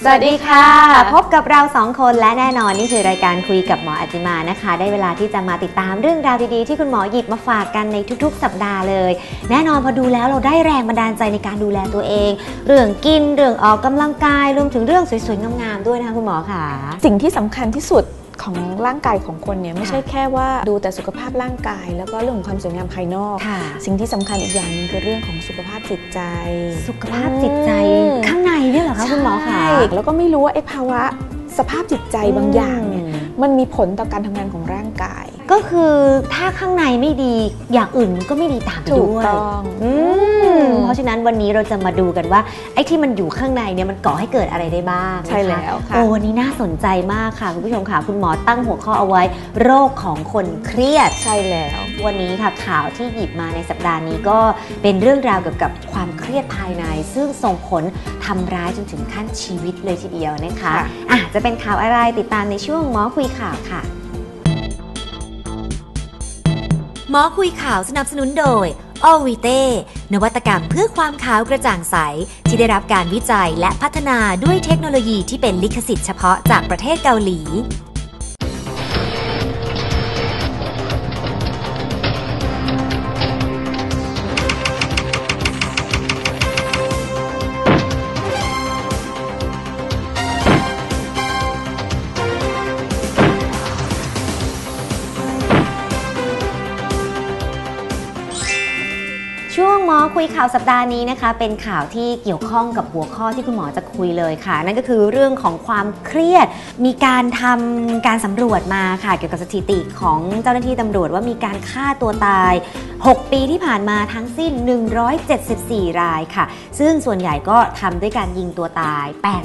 วัสดีค่ะพบกับเรา2คนและแน่นอนนี่คือรายการคุยกับหมออัจจิมานะคะได้เวลาที่จะมาติดตามเรื่องราวดีๆที่คุณหมอหยิบมาฝากกันในทุกๆสัปดาห์เลยแน่นอนพอดูแล้วเราได้แรงบันดาลใจในการดูแลตัวเองเรื่องกินเรื่องออกกำลังกายรวมถึงเรื่องสวยๆงามๆด้วยนะคะคุณหมอค่ะสิ่งที่สำคัญที่สุดของร่างกายของคนเนี่ยไม่ใช่แค่ว่าดูแต่สุขภาพร่างกายแล้วก็เรื่องของความสวยงามภายนอกสิ่งที่สำคัญอีกอย่างนึงคือเรื่องของสุขภาพจิตใจสุขภาพจิตใจข้างในเนี่ยเหรอคะคุณหมอคะแล้วก็ไม่รู้ว่าไอ้ภาวะสภาพจิตใจบางอย่างเนี่ยมันมีผลต่อการทำงานของร่างกายก็คือถ้าข้างในไม่ดีอย่างอื่นมันก็ไม่ดีตามไปด้วยถูกต้องเพราะฉะนั้นวันนี้เราจะมาดูกันว่าไอ้ที่มันอยู่ข้างในเนี่ยมันก่อให้เกิดอะไรได้บ้างใช่แล้วค่ะวันนี้น่าสนใจมากค่ะคุณผู้ชมค่ะคุณหมอตั้งหัวข้อเอาไว้โรคของคนเครียดใช่แล้ววันนี้ค่ะข่าวที่หยิบมาในสัปดาห์นี้ก็เป็นเรื่องราวเกี่ยวกับความเครียดภายในซึ่งส่งผลทำร้ายจนถึงขั้นชีวิตเลยทีเดียวนะคะจะเป็นข่าวอะไรติดตามในช่วงหมอคุยข่าวค่ะหมอคุยข่าวสนับสนุนโดยออวิเต้นวัตกรรมเพื่อความขาวกระจ่างใสที่ได้รับการวิจัยและพัฒนาด้วยเทคโนโลยีที่เป็นลิขสิทธิ์เฉพาะจากประเทศเกาหลีช่วงหมอคุยข่าวสัปดาห์นี้นะคะเป็นข่าวที่เกี่ยวข้องกับหัวข้อที่คุณหมอจะคุยเลยค่ะนั่นก็คือเรื่องของความเครียดมีการทำการสำรวจมาค่ะเกี่ยวกับสถิติของเจ้าหน้าที่ตำรวจว่ามีการฆ่าตัวตาย6 ปีที่ผ่านมาทั้งสิ้น174รายค่ะซึ่งส่วนใหญ่ก็ทำด้วยการยิงตัวตาย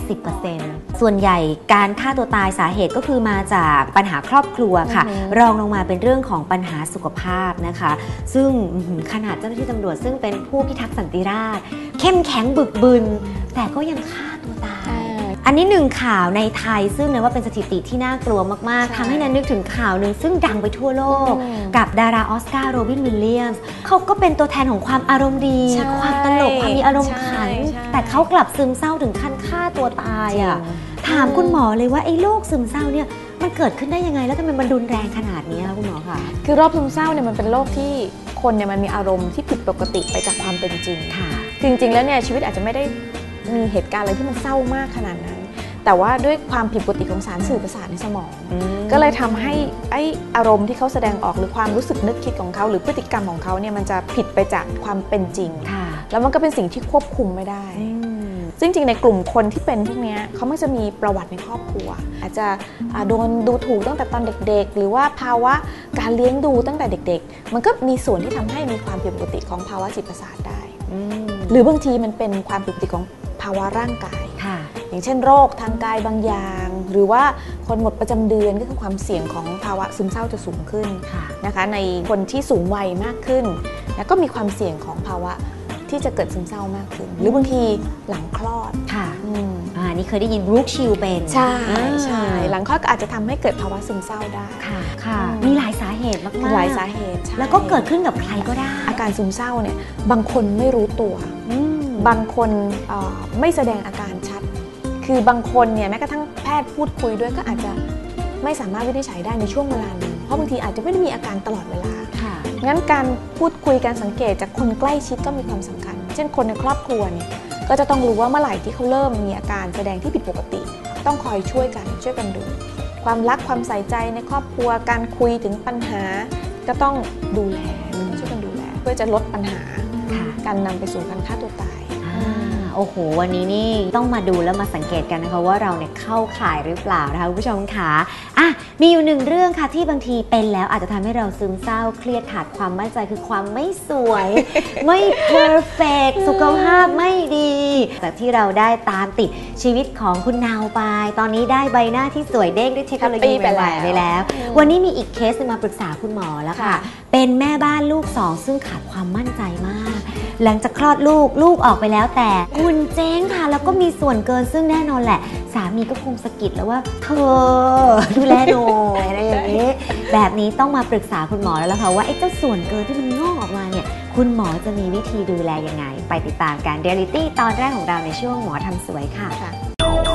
80% ส่วนใหญ่การฆ่าตัวตายสาเหตุก็คือมาจากปัญหาครอบครัวค่ะรองลงมาเป็นเรื่องของปัญหาสุขภาพนะคะซึ่งขนาดเจ้าหน้าที่ตำรวจซึ่งเป็นผู้พิทักษ์สันติราษฎร์เข้มแข็งบึกบึนแต่ก็ยังฆ่าตัวตายอันนี้หนึ่งข่าวในไทยซึ่งนะว่าเป็นสถิติที่น่ากลัวมากๆทำให้นันนึกถึงข่าวหนึ่งซึ่งดังไปทั่วโลกกับดาราออสการ์โรบินวิลเลียมส์เขาก็เป็นตัวแทนของความอารมณ์ดีความตลกความมีอารมณ์ขันแต่เขากลับซึมเศร้าถึงขั้นฆ่าตัวตายอ่ะถามคุณหมอเลยว่าไอ้โรคซึมเศร้าเนี่ยมันเกิดขึ้นได้ยังไงแล้วทำไมมันรุนแรงขนาดนี้คะคุณหมอคะคือโรคซึมเศร้าเนี่ยมันเป็นโรคที่คนเนี่ยมันมีอารมณ์ที่ผิดปกติไปจากความเป็นจริงค่ะจริงๆแล้วเนี่ยชีวิตอาจจะไม่ได้มีเหตุการณ์อะไรที่มันเศร้ามากขนาดนั้นแต่ว่าด้วยความผิดปกติของสารสื่อประสาทในสมองก็เลยทำให้ไอ้อารมณ์ที่เขาแสดงออกหรือความรู้สึกนึกคิดของเขาหรือพฤติกรรมของเขาเนี่ยมันจะผิดไปจากความเป็นจริงแล้วมันก็เป็นสิ่งที่ควบคุมไม่ได้ซึ่งจริงในกลุ่มคนที่เป็นพวกนี้เขาไม่จะมีประวัติในครอบครัวอาจจะโดนดูถูกตั้งแต่ตอนเด็กๆหรือว่าภาวะการเลี้ยงดูตั้งแต่เด็กๆมันก็มีส่วนที่ทำให้มีความผิดปกติของภาวะจิตประสาทได้หรือบางทีมันเป็นความผิดปกติของภาวะร่างกายอย่างเช่นโรคทางกายบางอย่างหรือว่าคนหมดประจำเดือนก็คือความเสี่ยงของภาวะซึมเศร้าจะสูงขึ้นนะคะในคนที่สูงวัยมากขึ้นแล้วก็มีความเสี่ยงของภาวะที่จะเกิดซึมเศร้ามากขึ้นหรือบางทีหลังคลอดค่ะนี่เคยได้ยินรูคชิลเป็นใช่ใช่หลังคลอดก็อาจจะทำให้เกิดภาวะซึมเศร้าได้ค่ะมีหลายสาเหตุมากๆหลายสาเหตุแล้วก็เกิดขึ้นกับใครก็ได้อาการซึมเศร้าเนี่ยบางคนไม่รู้ตัวบางคนไม่แสดงอาการชัดคือบางคนเนี่ยแม้กระทั่งแพทย์พูดคุยด้วยก็อาจจะไม่สามารถวินิจฉัยได้ในช่วงเวลาหนึ่งเพราะบางทีอาจจะไม่ได้มีอาการตลอดเวลางั้นการพูดคุยการสังเกตจากคนใกล้ชิดก็มีความสำคัญเช่นคนในครอบครัวเนี่ยก็จะต้องรู้ว่าเมื่อไหร่ที่เขาเริ่มมีอาการแสดงที่ผิดปกติต้องคอยช่วยกันดูความรักความใส่ใจในครอบครัวการคุยถึงปัญหาก็ต้องดูแลช่วยกันดูแลเพื่อจะลดปัญหาการนำไปสู่การฆ่าตัวตายโอ้โหวันนี้นี่ต้องมาดูแล้วมาสังเกตกันนะคะว่าเราเนี่ยเข้าข่ายหรือเปล่านะคะคุณผู้ชมคะมีอยู่หนึ่งเรื่องค่ะที่บางทีเป็นแล้วอาจจะทำให้เราซึมเศร้าเครียดขาดความมั่นใจคือความไม่สวย ไม่เพอร์เฟกต์สุขภาพไม่ดีแต่ที่เราได้ตามติดชีวิตของคุณนาวไปตอนนี้ได้ใบหน้าที่สวยเด้งด้วยเทคโนโลยีใหม่ๆไปแล้ววันนี้มีอีกเคสมาปรึกษาคุณหมอแล้วค่ะเป็นแม่บ้านลูก2ซึ่งขาดความมั่นใจมากหลังจากคลอดลูกออกไปแล้วแต่หุ่นเจ๊งค่ะแล้วก็มีส่วนเกินซึ่งแน่นอนแหละสามีก็คงสะกิดแล้วว่าเธอดูแลหน่อยอะไรอย่างนี้แบบนี้ต้องมาปรึกษาคุณหมอแล้วล่ะค่ะว่าไอ้เจ้าส่วนเกินที่มันงอกออกมาเนี่ยคุณหมอจะมีวิธีดูแลยังไงไปติดตามการเรียลิตี้ตอนแรกของเราในช่วงหมอทำสวยค่ะ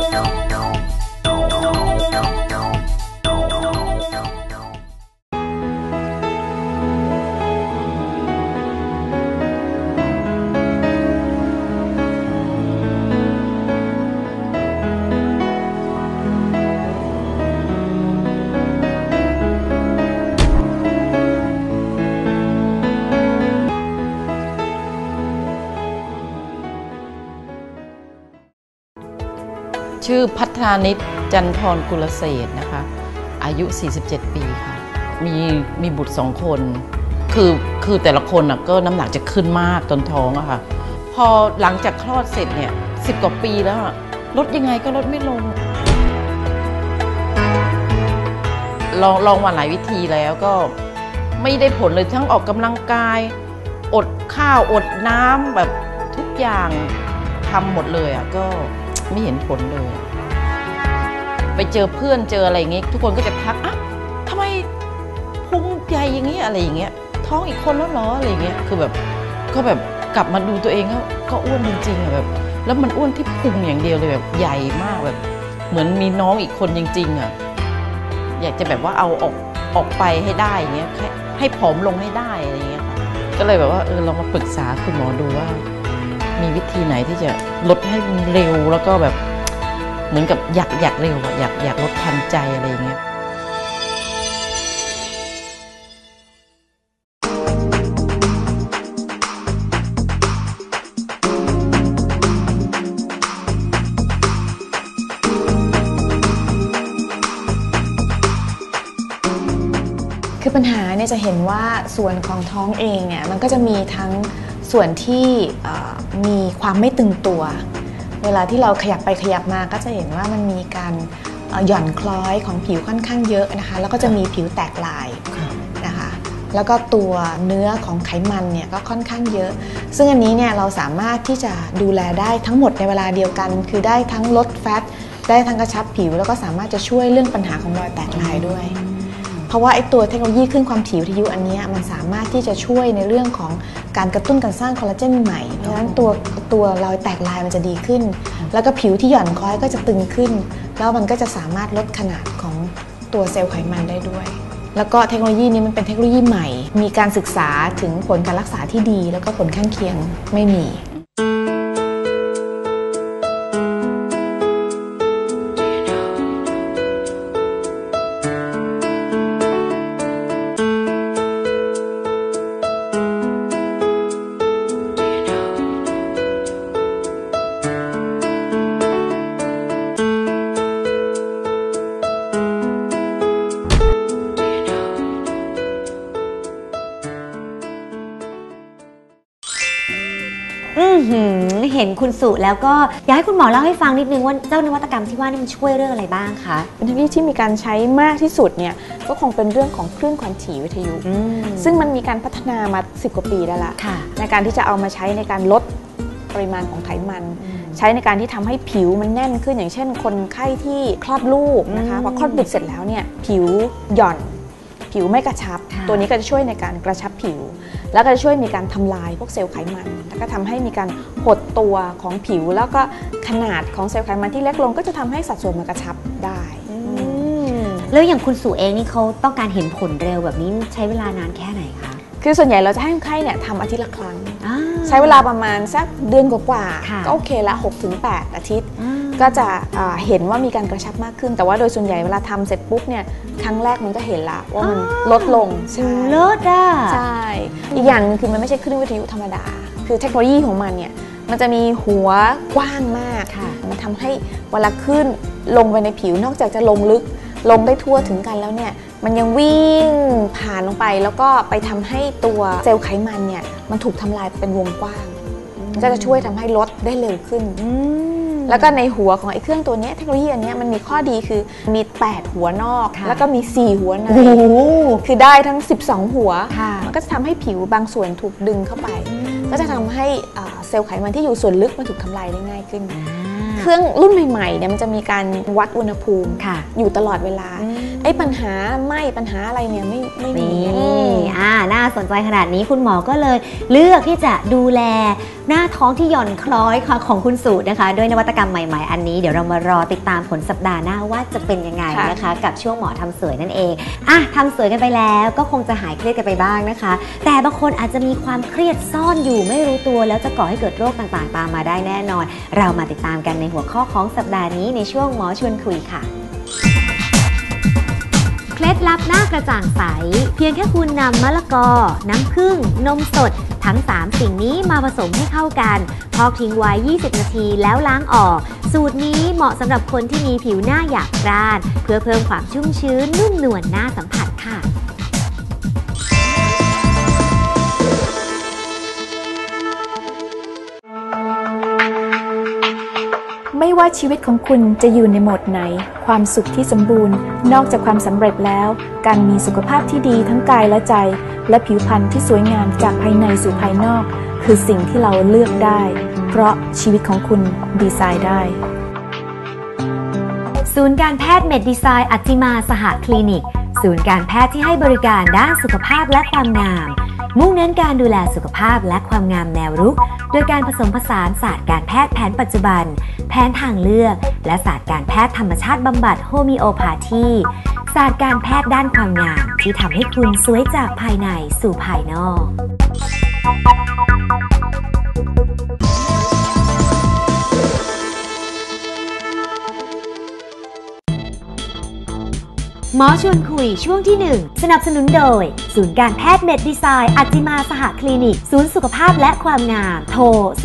ชื่อพัฒนานิตจันทรกุลเศรษฐ์นะคะอายุ47ปีค่ะมีบุตร2คนคือแต่ละคนก็น้ำหนักจะขึ้นมากตอนท้องอะค่ะพอหลังจากคลอดเสร็จเนี่ย10 กว่าปีแล้วลดยังไงก็ลดไม่ลงลองมาหลายวิธีแล้วก็ไม่ได้ผลเลยทั้งออกกำลังกายอดข้าวอดน้ำแบบทุกอย่างทำหมดเลยก็ไม่เห็นผลเลยไปเจอเพื่อนเจออะไรอย่างเงี้ยทุกคนก็จะทักทำไมพุงใหญ่อย่างเงี้ยอะไรอย่างเงี้ยท้องอีกคนแล้วเหรออะไรอย่างเงี้ยคือแบบก็แบบกลับมาดูตัวเองก็อ้วนจริงๆแบบแล้วมันอ้วนที่พุงอย่างเดียวเลยแบบใหญ่มากแบบเหมือนมีน้องอีกคนจริงๆอยากจะแบบว่าเอาออกไปให้ได้อย่างเงี้ยให้ผอมลงให้ได้อะไรอย่างเงี้ยค่ะก็เลยแบบว่าลองมาปรึกษาคุณหมอดูว่ามีวิธีไหนที่จะลดให้เร็วแล้วก็แบบเหมือนกับอยากเร็วอยากลดทันใจอะไรอย่างเงี้ยคือปัญหาเนี่ยจะเห็นว่าส่วนของท้องเองเนี่ยมันก็จะมีทั้งส่วนที่มีความไม่ตึงตัวเวลาที่เราขยับไปขยับมาก็จะเห็นว่ามันมีการหย่อนคล้อยของผิวค่อนข้างเยอะนะคะแล้วก็จะมีผิวแตกลายนะคะแล้วก็ตัวเนื้อของไขมันเนี่ยก็ค่อนข้างเยอะซึ่งอันนี้เนี่ยเราสามารถที่จะดูแลได้ทั้งหมดในเวลาเดียวกันคือได้ทั้งลดแฟตได้ทั้งกระชับผิวแล้วก็สามารถจะช่วยเรื่องปัญหาของรอยแตกลายด้วยเพราะว่าไอ้ตัวเทคโนโลยีขึ้นความถี่วิทยุอันนี้มันสามารถที่จะช่วยในเรื่องของการกระตุ้นการสร้างคอลลาเจนใหม่เพราะฉะนั้นตัวรอยแตกลายมันจะดีขึ้นแล้วก็ผิวที่หย่อนคล้อยก็จะตึงขึ้นแล้วมันก็จะสามารถลดขนาดของตัวเซลล์ไขมันได้ด้วยแล้วก็เทคโนโลยีนี้มันเป็นเทคโนโลยีใหม่มีการศึกษาถึงผลการรักษาที่ดีแล้วก็ผลข้างเคียงไม่มีเห็นคุณสุแล้วก็อยากให้คุณหมอเล่าให้ฟังนิดนึงว่าเจ้านวัตกรรมที่ว่านี่มันช่วยเรื่องอะไรบ้างคะเป็นเทคโนโลยีที่มีการใช้มากที่สุดเนี่ยก็คงเป็นเรื่องของคลื่นความถี่วิทยุซึ่งมันมีการพัฒนามา10 กว่าปีแล้วล่ะในการที่จะเอามาใช้ในการลดปริมาณของไขมันใช้ในการที่ทำให้ผิวมันแน่นขึ้นอย่างเช่นคนไข้ที่คลอดลูกนะคะพอคลอดบุตรเสร็จแล้วเนี่ยผิวหย่อนผิวไม่กระชับตัวนี้ก็จะช่วยในการกระชับผิวแล้วก็จะช่วยมีการทำลายพวกเซลล์ไขมันแล้วก็ทำให้มีการหดตัวของผิวแล้วก็ขนาดของเซลล์ไขมันที่เล็กลงก็จะทำให้สัดส่วนมันกระชับได้แล้วอย่างคุณสุเองนี่เขาต้องการเห็นผลเร็วแบบนี้ใช้เวลานานแค่ไหนคะคือส่วนใหญ่เราจะให้คนไข้เนี่ยทำอาทิตย์ละครั้งใช้เวลาประมาณสักเดือนกว่าๆก็โอเคละ 6-8 อาทิตย์ก็จะเห็นว่ามีการกระชับมากขึ้นแต่ว่าโดยส่วนใหญ่เวลาทำเสร็จปุ๊บเนี่ยครั้งแรกมันก็เห็นละว่ามันลดลงลดใช่อีกอย่างนึงคือมันไม่ใช่คลื่นวิทยุธรรมดาคือเทคโนโลยีของมันเนี่ยมันจะมีหัวกว้างมากมันทำให้เวลาขึ้นลงไปในผิวนอกจากจะลงลึกลงได้ทั่วถึงกันแล้วเนี่ยมันยังวิ่งผ่านลงไปแล้วก็ไปทำให้ตัวเซลล์ไขมันเนี่ยมันถูกทำลายเป็นวงกว้างก็จะช่วยทำให้ลดได้เร็วขึ้นแล้วก็ในหัวของไอ้เครื่องตัวนี้เทคโนโลยีอันนี้มันมีข้อดีคือมี8หัวนอกแล้วก็มี4หัวในคือได้ทั้ง12หัวมันก็จะทำให้ผิวบางส่วนถูกดึงเข้าไปก็จะทำให้เซลล์ไขมันที่อยู่ส่วนลึกมันถูกทำลายได้ง่ายขึ้นคืรื่องรุ่นใหม่ๆเนี่ยมันจะมีการวัดอุณหภูมิอยู่ตลอดเวลาไอ้ปัญหาไหม้ปัญหาอะไรเนี่ยไม่มีน่าสนใจขนาดนี้คุณหมอก็เลยเลือกที่จะดูแลหน้าท้องที่หย่อนคล้อยของคุณสูตรนะคะด้วยนวัตกรรมใหม่ๆอันนี้เดี๋ยวเรามารอติดตามผลสัปดาห์หน้าว่าจะเป็นยังไงนะคะกับช่วงหมอทำสวยนั่นเองทำสวยกันไปแล้วก็คงจะหายเครียดกันไปบ้างนะคะแต่บางคนอาจจะมีความเครียดซ่อนอยู่ไม่รู้ตัวแล้วจะก่อให้เกิดโรคต่างๆตามมาได้แน่นอนเรามาติดตามกันในหัวข้อของสัปดาห์นี้ในช่วงหมอชวนคุยค่ะเคล็ดลับหน้ากระจ่างใสเพียงแค่คุณนำมะละกอน้ำผึ้งนมสดทั้ง3สิ่งนี้มาผสมให้เข้ากันพอกทิ้งไว้20นาทีแล้วล้างออกสูตรนี้เหมาะสำหรับคนที่มีผิวหน้าหยาบกร้านเพื่อเพิ่มความชุ่มชื้นนุ่มนวลน่าสัมผัสค่ะไม่ว่าชีวิตของคุณจะอยู่ในโหมดไหนความสุขที่สมบูรณ์นอกจากความสำเร็จแล้วการมีสุขภาพที่ดีทั้งกายและใจและผิวพรรณที่สวยงามจากภายในสู่ภายนอกคือสิ่งที่เราเลือกได้เพราะชีวิตของคุณดีไซน์ได้ศูนย์การแพทย์เมดดีไซน์อัจจิมาสหคลินิกศูนย์การแพทย์ที่ให้บริการด้านสุขภาพและความงามมุ่งเน้นการดูแลสุขภาพและความงามแนวรุกโดยการผสมผสานศาสตร์การแพทย์แผนปัจจุบันแผนทางเลือกและศาสตร์การแพทย์ธรรมชาติบำบัดโฮมิโอพาธีศาสตร์การแพทย์ด้านความงามที่ทำให้คุณสวยจากภายในสู่ภายนอกหมอชวนคุยช่วงที่1สนับสนุนโดยศูนย์การแพทย์เมดดีไซน์อัจจิมาสหคลินิกศูนย์สุขภาพและความงามโทร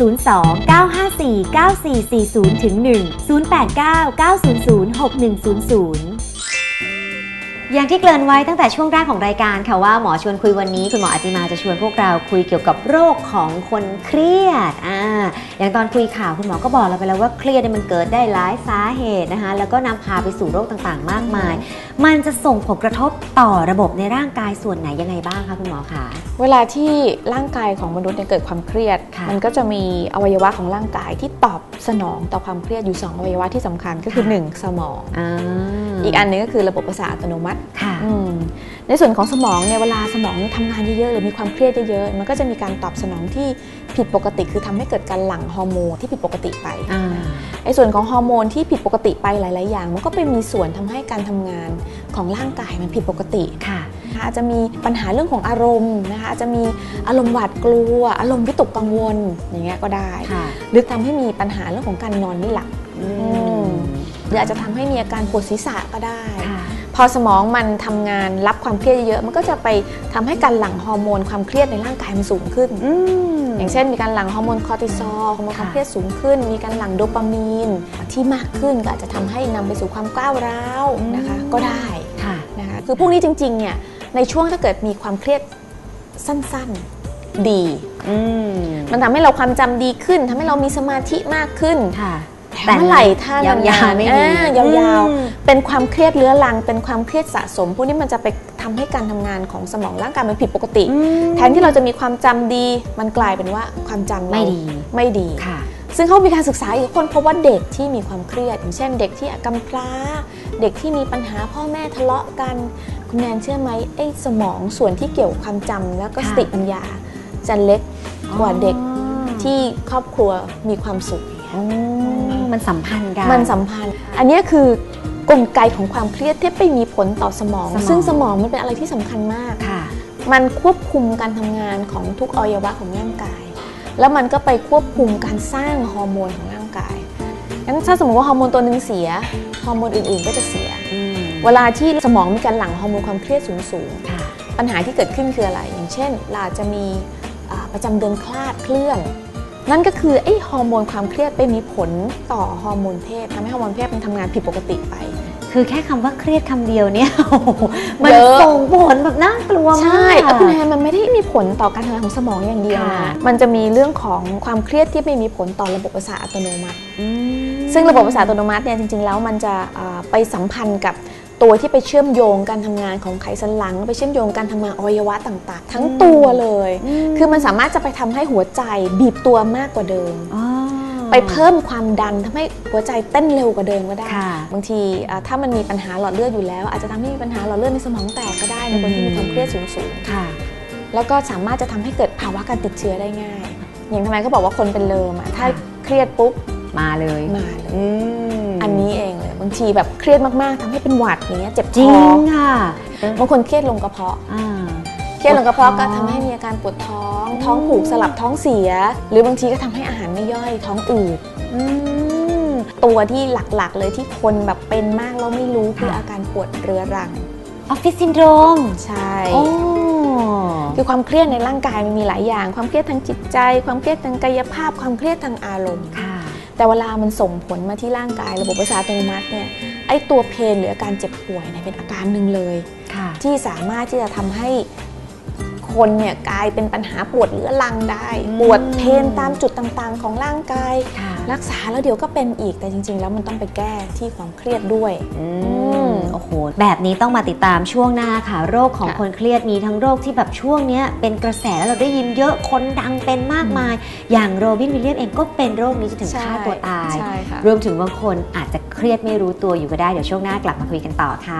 02-954-9440-1 089-900-6100อย่างที่เกริ่นไว้ตั้งแต่ช่วงแรกของรายการค่ะว่าหมอชวนคุยวันนี้คุณหมออัจจิมาจะชวนพวกเราคุยเกี่ยวกับโรคของคนเครียดอย่างตอนคุยข่าวคุณหมอก็บอกเราไปแล้วว่าเครียดมันเกิดได้หลายสาเหตุนะคะแล้วก็นำพาไปสู่โรคต่างๆมากมายมันจะส่งผลกระทบต่อระบบในร่างกายส่วนไหนยังไงบ้างคะคุณหมอคะเวลาที่ร่างกายของมนุษย์เกิดความเครียดมันก็จะมีอวัยวะของร่างกายที่ตอบสนองต่อความเครียดอยู่2อวัยวะที่สำคัญก็คือ1สมองอีกอันนึงก็คือระบบประสาทอัตโนมัติในส่วนของสมองเนี่ยเวลาสมองทำงานเยอะๆหรือมีความเครียดเยอะๆมันก็จะมีการตอบสนองที่ผิดปกติคือทำให้เกิดการหลั่งฮอร์โมนที่ผิดปกติไปในส่วนของฮอร์โมนที่ผิดปกติไปหลายๆอย่างมันก็ไปมีส่วนทำให้การทำงานของร่างกายมันผิดปกติอาจจะมีปัญหาเรื่องของอารมณ์นะคะอาจจะมีอารมณ์หวาดกลัวอารมณ์วิตกกังวลอย่างเงี้ยก็ได้หรือทำให้มีปัญหาเรื่องของการนอนไม่หลับหรืออาจจะทำให้มีอาการปวดศีรษะก็ได้พอสมองมันทำงานรับความเครียดเยอะมันก็จะไปทำให้การหลั่งฮอร์โมนความเครียดในร่างกายมันสูงขึ้นอย่างเช่นมีการหลั่งฮอร์โมนคอร์ติซอลฮอร์โมนความเครียดสูงขึ้นมีการหลั่งโดปามีนที่มากขึ้นก็อาจจะทำให้นำไปสู่ความก้าวร้าวนะคะก็ได้นะคะคือพวกนี้จริงๆเนี่ยในช่วงถ้าเกิดมีความเครียดสั้นๆดีมันทำให้เราความจำดีขึ้นทำให้เรามีสมาธิมากขึ้นแต่เมื่อไหร่ถ้ายาวๆไม่ดียาวๆเป็นความเครียดเรื้อรังเป็นความเครียดสะสมพวกนี้มันจะไปทำให้การทำงานของสมองร่างกายมันผิดปกติแทนที่เราจะมีความจำดีมันกลายเป็นว่าความจำเราไม่ดีซึ่งเขามีการศึกษาอีกคนเพราะว่าเด็กที่มีความเครียดอย่างเช่นเด็กที่กำพร้าเด็กที่มีปัญหาพ่อแม่ทะเลาะกันคุณแนนเชื่อไหมไอ้สมองส่วนที่เกี่ยวกับความจำแล้วก็สติปัญญาจะเล็กกว่าเด็กที่ครอบครัวมีความสุขมันสัมพันธ์กันมันสัมพันธ์อันนี้คือกลไกของความเครียดที่ไปมีผลต่อสมองซึ่งสมองมันเป็นอะไรที่สำคัญมากมันควบคุมการทำงานของทุกอวัยวะของร่างกายแล้วมันก็ไปควบคุมการสร้างฮอร์โมนของร่างกายงั้นถ้าสมมติว่าฮอร์โมนตัวนึงเสียฮอร์โมนอื่นๆก็จะเสียเวลาที่สมองมีการหลั่งฮอร์โมนความเครียดสูงๆปัญหาที่เกิดขึ้นคืออะไรอย่างเช่นเราจะมีประจำเดือนคลาดเคลื่อนนั่นก็คือไอ้ฮอร์โมนความเครียดไปมีผลต่อฮอร์โมนเพศทำให้ฮอร์โมนเพศมันทำงานผิดปกติไปคือแค่คำว่าเครียดคำเดียวเนี่ยมันส่งผลแบบน่ากลัวมากใช่คุณแอนมันไม่ได้มีผลต่อการทำงานของสมองอย่างเดียวนะมันจะมีเรื่องของความเครียดที่ไม่มีผลต่อระบบประสาทอัตโนมัติซึ่งระบบประสาทอัตโนมัติเนี่ยจริงๆแล้วมันจะไปสัมพันธ์กับตัวที่ไปเชื่อมโยงการทำงานของไขสันหลังไปเชื่อมโยงการทำงานอวัยวะต่างๆทั้งตัวเลยคือมันสามารถจะไปทำให้หัวใจบีบตัวมากกว่าเดิมไปไปเพิ่มความดันทำให้หัวใจเต้นเร็วกว่าเดิมก็ได้ค่ะบางทีถ้ามันมีปัญหาหลอดเลือดอยู่แล้ว อาจจะทำให้มีปัญหาหลอดเลือดในสมองแตกก็ได้ในคนที่มีความเครียดสูงๆค่ะแล้วก็สามารถจะทำให้เกิดภาวะการติดเชื้อได้ง่าย อย่างทำไมเขาบอกว่าคนเป็นเลิมถ้าเครียดปุ๊บมาเลยมาเลยอันนี้เองเลยบางทีแบบเครียดมากๆทำให้เป็นหวัดอย่างเงี้ยเจ็บจริคงอค่ะบางคนเครียดลงกระเพาะ เครียดลงกระเพาะก็ทำให้มีอาการปวดท้องท้องผูกสลับท้องเสีย หรือบางทีก็ทำให้อาหารไม่ย่อยท้องอืดตัวที่หลักๆเลยที่คนแบบเป็นมากแล้วไม่รู้คืออาการปวดเรื้อรังออฟฟิศซินโดรมใช่โอ้คือความเครียดในร่างกายมันมีหลายอย่างความเครียดทางจิตใจ ความเครียดทางกายภาพความเครียดทางอารมณ์ค่ะแต่เวลามันส่งผลมาที่ร่างกายระบบประสาทอัตโนมัติเนี่ยไอ้ตัวเพนหรืออาการเจ็บป่วยเนี่ยเป็นอาการหนึ่งเลยค่ะที่สามารถที่จะทำให้คนเนี่ยกลายเป็นปัญหาปวดเรื้อรังได้ปวดเพนตามจุดต่างๆของร่างกายค่ะรักษาแล้วเดี๋ยวก็เป็นอีกแต่จริงๆแล้วมันต้องไปแก้ที่ความเครียดด้วยโอ้โห แบบนี้ต้องมาติดตามช่วงหน้าค่ะ โรคของค่ะคนเครียดมีทั้งโรคที่แบบช่วงเนี้ยเป็นกระแสแล้วเราได้ยินเยอะคนดังเป็นมากมาย อย่างโรบินวิลเลียมเองก็เป็นโรคนี้จนถึงฆ่าตัวตายใช่ค่ะรวมถึงบางคนอาจจะเครียดไม่รู้ตัวอยู่ก็ได้ เดี๋ยวช่วงหน้ากลับมาคุยกันต่อค่ะ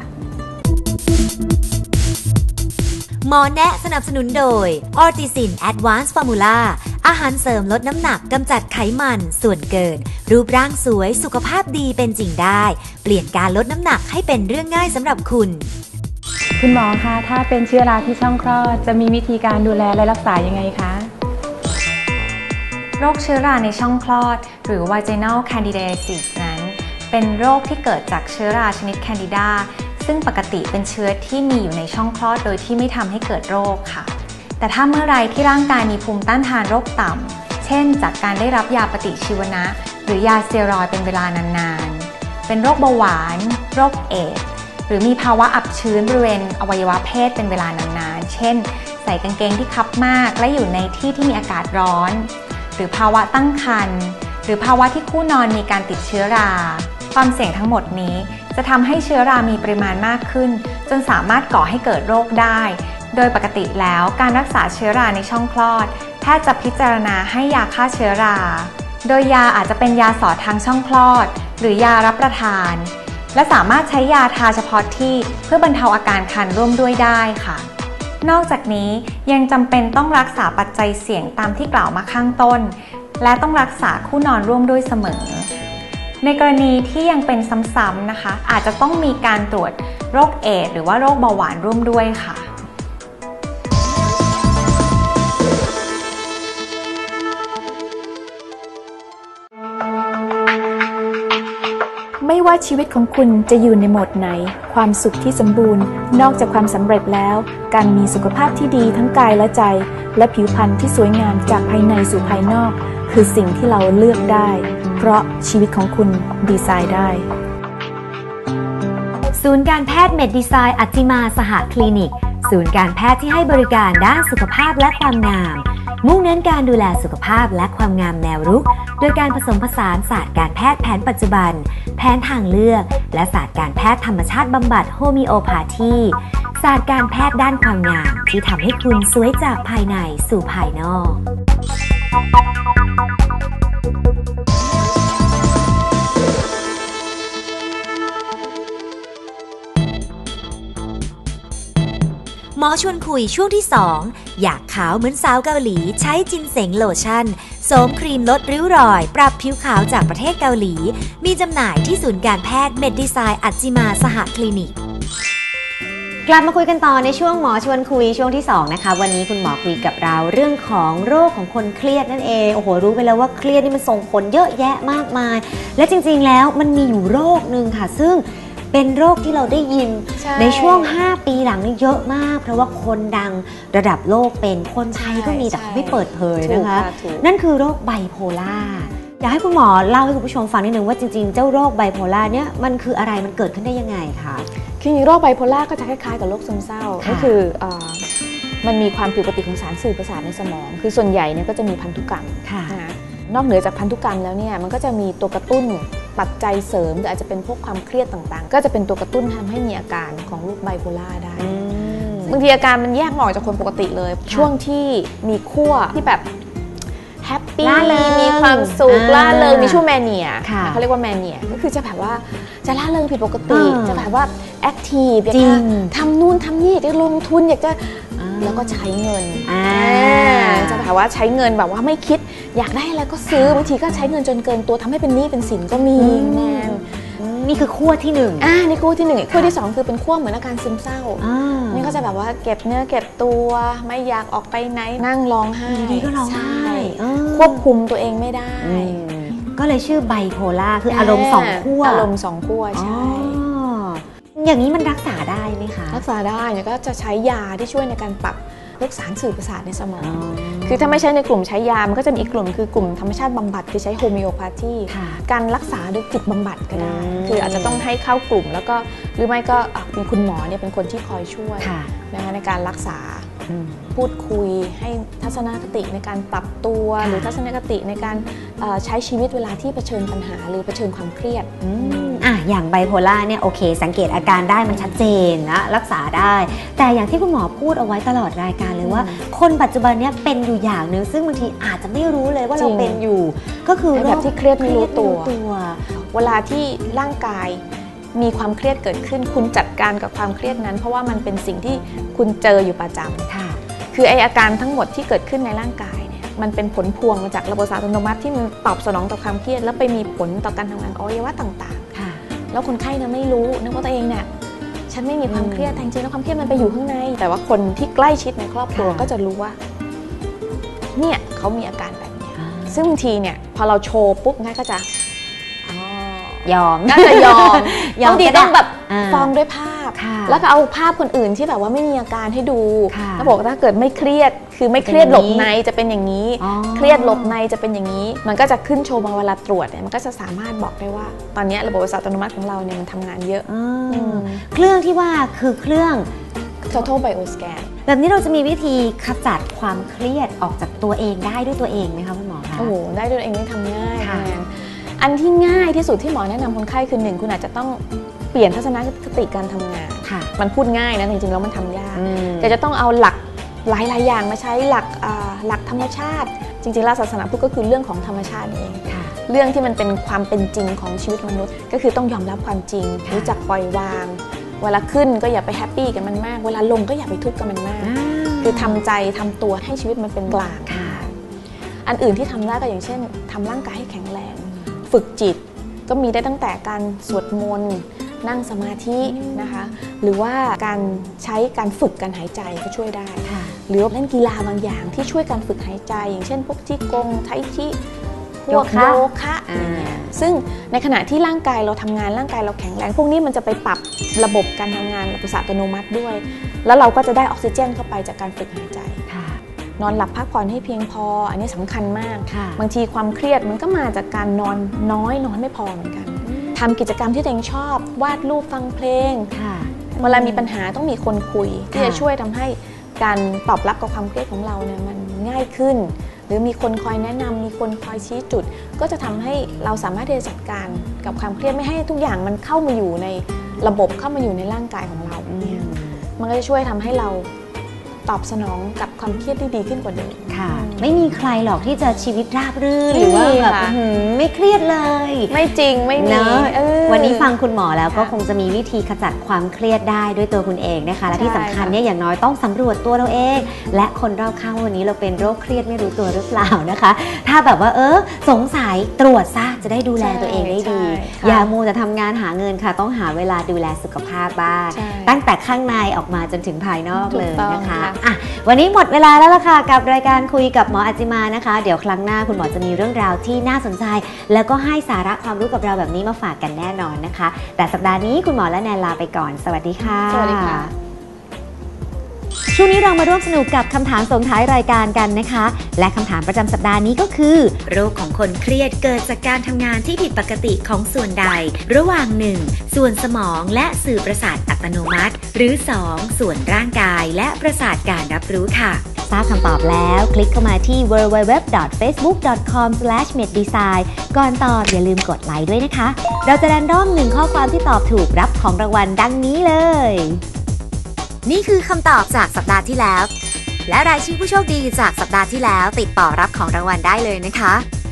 หมอแนะสนับสนุนโดย Ortisin Advanced Formula อาหารเสริมลดน้ำหนักกำจัดไขมันส่วนเกิน รูปร่างสวยสุขภาพดีเป็นจริงได้ เปลี่ยนการลดน้ำหนักให้เป็นเรื่องง่ายสำหรับคุณคุณหมอคะถ้าเป็นเชื้อราที่ช่องคลอดจะมีวิธีการดูแลและรักษายังไงคะโรคเชื้อราในช่องคลอดหรือ vaginal candidiasis นั้นเป็นโรคที่เกิดจากเชื้อราชนิด Candida ซึ่งปกติเป็นเชื้อที่มีอยู่ในช่องคลอดโดยที่ไม่ทำให้เกิดโรคค่ะ แต่ถ้าเมื่อไรที่ร่างกายมีภูมิต้านทานโรคต่ำเช่นจากการได้รับยาปฏิชีวนะหรือยาสเตียรอยด์เป็นเวลานานๆเป็นโรคเบาหวานโรคเอดส์หรือมีภาวะอับชื้นบริเวณอวัยวะเพศเป็นเวลานานๆเช่นใส่กางเกงที่คับมากและอยู่ในที่ที่มีอากาศร้อนหรือภาวะตั้งครรภ์หรือภาวะที่คู่นอนมีการติดเชื้อราความเสี่ยงทั้งหมดนี้จะทำให้เชื้อรามีปริมาณมากขึ้นจนสามารถก่อให้เกิดโรคได้โดยปกติแล้วการรักษาเชื้อราในช่องคลอดแพทย์จะพิจารณาให้ยาฆ่าเชื้อราโดยยาอาจจะเป็นยาสอดทางช่องคลอดหรือยารับประทานและสามารถใช้ยาทาเฉพาะที่เพื่อบรรเทาอาการคันร่วมด้วยได้ค่ะนอกจากนี้ยังจำเป็นต้องรักษาปัจจัยเสี่ยงตามที่กล่าวมาข้างต้นและต้องรักษาคู่นอนร่วมด้วยเสมอในกรณีที่ยังเป็นซ้ำๆนะคะอาจจะต้องมีการตรวจโรคเอดส์หรือว่าโรคเบาหวานร่วมด้วยค่ะไม่ว่าชีวิตของคุณจะอยู่ในโหมดไหน ความสุขที่สมบูรณ์ นอกจากความสำเร็จแล้ว การมีสุขภาพที่ดีทั้งกายและใจ และผิวพรรณที่สวยงามจากภายในสู่ภายนอก คือสิ่งที่เราเลือกได้ เพราะชีวิตของคุณดีไซน์ได้ศูนย์การแพทย์เมดดีไซน์อัจจิมาสหคลินิก ศูนย์การแพทย์ที่ให้บริการด้านสุขภาพและความงาม มุ่งเน้นการดูแลสุขภาพและความงามแนวรุกโดยการผสมผสานศาสตร์การแพทย์แผนปัจจุบัน แผนทางเลือก และศาสตร์การแพทย์ธรรมชาติบำบัดโฮมิโอพาธีศาสตร์การแพทย์ด้านความงามที่ทำให้คุณสวยจากภายในสู่ภายนอก หมอชวนคุยช่วงที่ 2 อยากขาวเหมือนสาวเกาหลีใช้จินเสงโลชั่นโสมครีมลดริ้วรอยปรับผิวขาวจากประเทศเกาหลี มีจำหน่ายที่ศูนย์การแพทย์เมดดีไซน์อัจจิมาสหคลินิกกลับมาคุยกันต่อในช่วงหมอชวนคุยช่วงที่2นะคะวันนี้คุณหมอคุยกับเราเรื่องของโรคของคนเครียดนั่นเองโอ้โหรู้ไปแล้วว่าเครียดนี่มันส่งผลเยอะแยะมากมายและจริงๆแล้วมันมีอยู่โรคนึงค่ะซึ่งเป็นโรคที่เราได้ยิน ในช่วง5ปีหลังนี่เยอะมากเพราะว่าคนดังระดับโลกเป็นคนไทยก็มีแต่เขาไม่เปิดเผยนะคะนั่นคือโรคไบโพล่าอยากให้คุณหมอเล่าให้คุณผู้ชมฟังนิดนึงว่าจริงๆเจ้าโรคไบโพล่าเนี่ยมันคืออะไรมันเกิดขึ้นได้ยังไงคะคือโรคไบโพล่าก็จะคล้ายๆกับโรคซึมเศร้าก็คือมันมีความผิดปกติของสารสื่อประสาทในสมองคือส่วนใหญ่เนี่ยก็จะมีพันธุกรรมนอกเหนือจากพันธุกรรมแล้วเนี่ยมันก็จะมีตัวกระตุ้นปัจจัยเสริมหรืออาจจะเป็นพวกความเครียดต่างๆก็จะเป็นตัวกระตุ้นทำให้มีอาการของโรคไบโพล่าได้บางทีอาการมันแยกออกจากคนปกติเลยช่วงที่มีขั้วที่แบบแฮปปี้ล่าเริงมีความสุขอ่าล่าเริงมีช่วงแมเนียค่ะเขาเรียกว่าแมเนียก็คือจะแบบว่าจะล่าเริงผิดปกติอ่าจะแบบว่าแอคทีฟอยากจริจะงทำนู่นทำนี่อยากจะลงทุนอยากจะอ่าแล้วก็ใช้เงินอ่าจะแบบว่าใช้เงินแบบว่าไม่คิดอยากได้อะไรก็ซื้อบางทีก็ใช้เงินจนเกินตัวทำให้เป็นหนี้เป็นสินก็มีแนนนี่คือขั้วที่หนึ่งนี่คู่ที่หนึ่งคู่ที่สองคือเป็นขั้วเหมือนอาการซึมเศร้าอ่านี่ก็จะแบบว่าเก็บเนื้อเก็บตัวไม่อยากออกไปไหนนั่งร้องไห้อยู่ดีก็ร้องไห้ใช่เออควบคุมตัวเองไม่ได้อืมก็เลยชื่อไบโพล่าคืออารมณ์สองขั้วอารมณ์สองขั้วใช่อ๋ออย่างนี้มันรักษาได้ไหมคะรักษาได้เนี่ยก็จะใช้ยาที่ช่วยในการปรับพวกสารสื่อประสาทในสมอง คือถ้าไม่ใช่ในกลุ่มใช้ยา มันก็จะมีอีกกลุ่มคือกลุ่มธรรมชาติบำบัดคือใช้โฮมิโอพาธีค่ะการรักษาด้วยจิตบำบัดก็ได้อืมคืออาจจะต้องให้เข้ากลุ่มแล้วก็หรือไม่ก็มีคุณหมอเนี่ยเป็นคนที่คอยช่วยค่ะนะคะในการรักษาอืมพูดคุยให้ทัศนคติในการปรับตัวค่ะหรือทัศนคติในการใช้ชีวิตเวลาที่เผชิญปัญหาหรือเผชิญความเครียดอย่างไบโพล่าเนี่ยโอเค สังเกตอาการได้มันชัดเจนนะรักษาได้ แต่อย่างที่คุณหมอพูดเอาไว้ตลอดรายการเลยว่า คนปัจจุบันเนี่ยเป็นอยู่อย่างหนึ่งซึ่งบางทีอาจจะไม่รู้เลยว่าเราจริงเป็นอยู่ ก็คือแบบที่เครียดไม่รู้ตัวเครียดไม่รู้ตัวเวลาที่ร่างกายมีความเครียดเกิดขึ้น คุณจัดการกับความเครียดนั้น เพราะว่ามันเป็นสิ่งที่คุณเจออยู่ประจำค่ะคือไออาการทั้งหมดที่เกิดขึ้นในร่างกายเนี่ยมันเป็นผลพวงมาจากระบบประสาทอัตโนมัติที่มันตอบสนองต่อความเครียดแล้วไปมีผลต่อการทำงานอวัยวะต่างค่ะๆ แล้วคนไข้เนี่ยไม่รู้นึกว่าตัวเองเนี่ยฉันไม่มีความเครียดแต่จริงๆแล้วความเครียดมันไปอยู่ข้างใน แต่ว่าคนที่ใกล้ชิดในครอบครัวค่ะก็จะรู้ว่าเนี่ยเขามีอาการแบบนี้ซึ่งบางทีเนี่ยพอเราโชว์ปุ๊บง่ายก็จะยอมน่าจะยอมยอมบางทีก็ได้ต้องแบบอ่าฟ้องด้วยภาพค่ะแล้วก็เอาภาพคนอื่นที่แบบว่าไม่มีอาการให้ดูค่ะแล้วบอกว่าถ้าเกิดไม่เครียด คือไม่เครียดหลบในจะเป็นอย่างนี้อ๋อเครียดหลบในจะเป็นอย่างนี้ มันก็จะขึ้นโชว์มาเวลาตรวจเนี่ยมันก็จะสามารถบอกได้ว่า ตอนนี้ระบบประสาทอัตโนมัติของเราเนี่ยมันทำงานเยอะเครื่องที่ว่าคือเครื่อง Total Bioscan แบบนี้เราจะมีวิธีขจัดความเครียดออกจากตัวเองได้ด้วยตัวเองไหมคะคุณหมอคะโอ้โหได้ด้วยตัวเองนี่ทำง่ายค่ะแนนอันที่ง่ายที่สุดที่หมอแนะนำคนไข้คือ1คุณอาจจะต้องเปลี่ยนทัศนคติการทำงานค่ะมันพูดง่ายนะจริงๆแล้วมันทำยากอืมแต่จะต้องเอาหลักหลายๆอย่างมาใช้หลักธรรมชาติ จริงๆแล้วศาสนาพุทธก็คือเรื่องของธรรมชาติเองค่ะเรื่องที่มันเป็นความเป็นจริงของชีวิตมนุษย์ ก็คือต้องยอมรับความจริงค่ะรู้จักปล่อยวาง เวลาขึ้นก็อย่าไปแฮปปี้กับมันมาก เวลาลงก็อย่าไปทุกข์กับมันมาก คือทำใจทำตัวให้ชีวิตมันเป็นกลางค่ะอันอื่นที่ทำได้ก็อย่างเช่นทำร่างกายให้แข็งแรง ฝึกจิตก็มีได้ตั้งแต่การสวดมนต์นั่งสมาธินะคะ หรือว่าการใช้การฝึกการหายใจก็ช่วยได้ค่ะหรือเล่นกีฬาบางอย่างที่ช่วยการฝึกหายใจ อย่างเช่นพวกที่กงไทชิพวกโยคะโยคะอย่างเงี้ยซึ่งในขณะที่ร่างกายเราทำงานร่างกายเราแข็งแรง พวกนี้มันจะไปปรับระบบการทำงานระบบประสาทอัตโนมัติด้วย แล้วเราก็จะได้ออกซิเจนเข้าไปจากการฝึกหายใจค่ะนอนหลับพักผ่อนให้เพียงพอ อันนี้สำคัญมากค่ะบางทีความเครียดมันก็มาจากการนอนน้อยนอนไม่พอเหมือนกันทำกิจกรรมที่ตัวเองชอบ วาดรูปฟังเพลงค่ะเวลามีปัญหาต้องมีคนคุย ที่ค่ะจะช่วยทำให้การตอบรับกับความเครียดของเราเนี่ยมันง่ายขึ้น หรือมีคนคอยแนะนำมีคนคอยชี้จุด ก็จะทำให้เราสามารถที่จะจัดการกับความเครียดไม่ให้ทุกอย่างมันเข้ามาอยู่ในระบบเข้ามาอยู่ในร่างกายของเราเนี่ยมันก็จะช่วยทำให้เราตอบสนองกับความเครียดได้ดีขึ้นกว่าเดิมค่ะ ไม่มีใครหรอกที่จะชีวิตราบรื่นไม่หรือว่ามีแบบค่ะไม่เครียดเลยไม่จริงไม่มีเนอะ วันนี้ฟังคุณหมอแล้วก็ค่ะคงจะมีวิธีขจัดความเครียดได้ด้วยตัวคุณเองนะคะ และที่สำคัญใช่ค่ะเนี่ยอย่างน้อยต้องสำรวจตัวเราเอง และคนรอบข้างวันนี้เราเป็นโรคเครียดไม่รู้ตัวหรือเปล่านะคะ ถ้าแบบว่าสงสัยตรวจซะจะได้ดูแลตัวเองได้ดีใช่ค่ะอย่ามัวแต่ทำงานหาเงินค่ะ ต้องหาเวลาดูแลสุขภาพบ้างใช่ตั้งแต่ข้างในออกมาจนถึงภายนอกเลยถูกต้องนะคะค่ะอ่ะวันนี้หมดเวลาแล้วล่ะค่ะกับรายการคุยกับหมออัจจิมานะคะ เดี๋ยวครั้งหน้าคุณหมอจะมีเรื่องราวที่น่าสนใจ แล้วก็ให้สาระความรู้กับเราแบบนี้มาฝากกันแน่นอนนะคะ แต่สัปดาห์นี้คุณหมอและแนนลาไปก่อนสวัสดีค่ะสวัสดีค่ะช่วงนี้เรามาร่วมสนุกกับคำถามส่งท้ายรายการกันนะคะ และคำถามประจำสัปดาห์นี้ก็คือ โรคของคนเครียดเกิดจากการทำงานที่ผิดปกติของส่วนใด ระหว่าง 1. ส่วนสมองและสื่อประสาทอัตโนมัติ หรือ 2. ส่วนร่างกายและประสาทการรับรู้ค่ะ ทราบคำตอบแล้วคลิกเข้ามาที่ www.facebook.com/meddesign ก่อนตอบอย่าลืมกดไลค์ด้วยนะคะ เราจะแรนดอม1ข้อความที่ตอบถูกรับของรางวัลดังนี้เลย นี่คือคำตอบจากสัปดาห์ที่แล้วและรายชื่อผู้โชคดีจากสัปดาห์ที่แล้วติดต่อรับของรางวัลได้เลยนะคะ